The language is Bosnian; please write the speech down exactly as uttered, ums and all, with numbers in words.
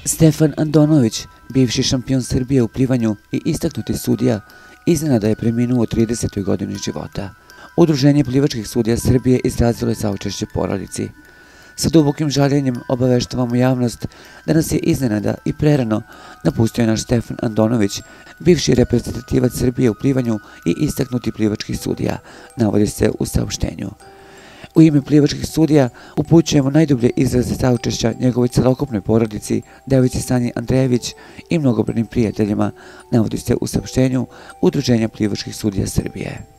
Stefan Andonović, bivši šampion Srbije u plivanju i istaknuti sudija, iznenada je preminuo u tridesetoj godini života. Udruženje plivačkih sudija Srbije izrazilo je saučešće porodici. Sa dubokim žaljenjem obaveštavamo javnost da nas je iznenada i prerano napustio naš Stefan Andonović, bivši reprezentativac Srbije u plivanju i istaknuti plivački sudija, navodi se u saopštenju. U ime plivačkih sudija upućujemo najdublje izraze saučešća njegovoj celokupnoj porodici, devojci Sanji Andrejević i mnogobrojnim prijateljima, navodi se u saopštenju Udruženja plivačkih sudija Srbije.